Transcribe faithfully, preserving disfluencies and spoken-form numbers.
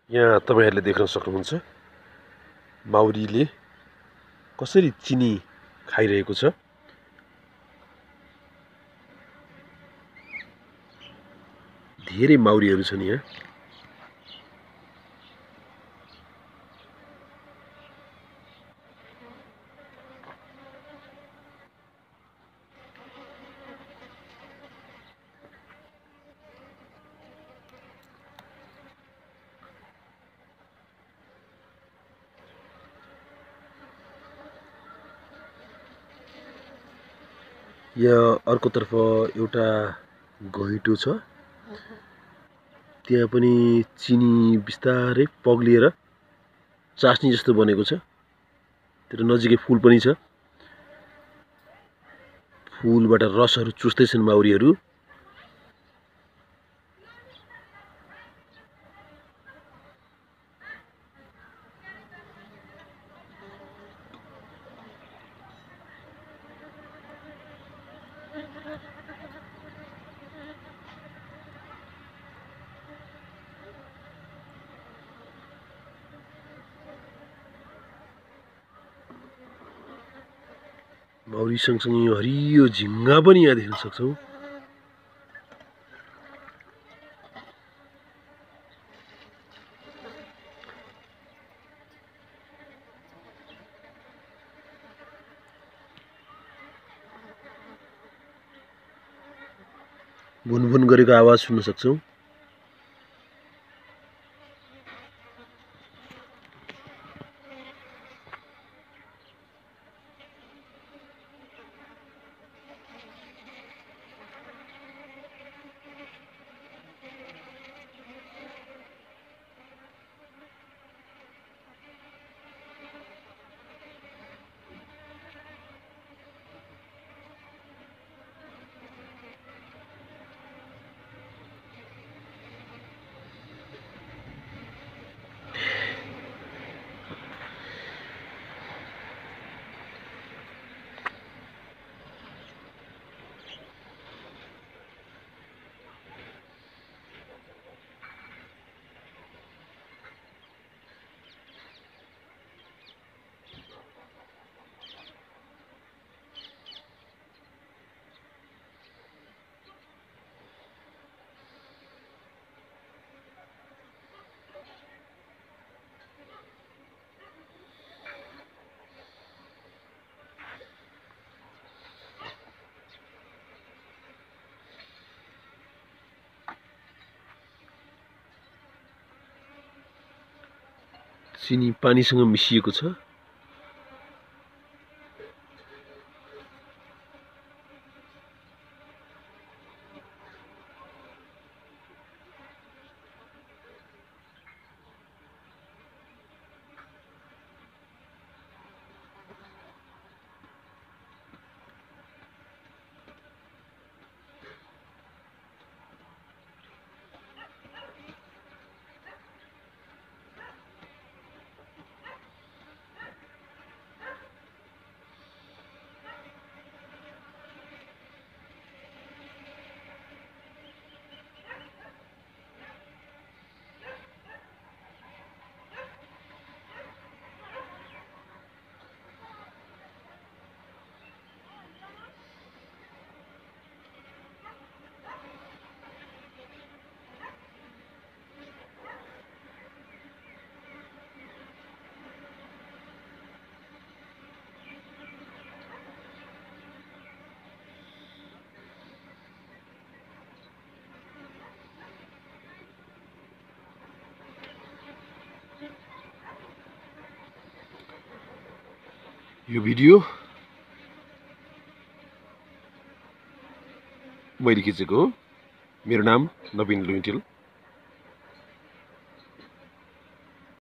यहाँ तपाईहरुले देख्न सक्नुहुन्छ माउरीले कसरी चिनी खाइरहेको छ। धेरै माउरीहरू छन् यहाँ। यहाँ अर्कोतर्फ एउटा घैँटो छ। त्यहाँ पनि चिनी बिस्तारै पग्लिएर चास्नी जस्तो बनेको छ। त्यो नजिकै फूल पनि छ। फूलबाट रसहरू चुस्दैछन् माउरीहरू। माउरी सँगसँगै यो हरियो झिंगा पनि यहाँ देख्न सक्छौं। भुनभुन गरेको आवाज सुन्न सक्छौं। चिनी पानीसँग मिसिएको छ। यो भिडियो मैले खिचेको हो। मेरो नाम नवीन लुइटेल।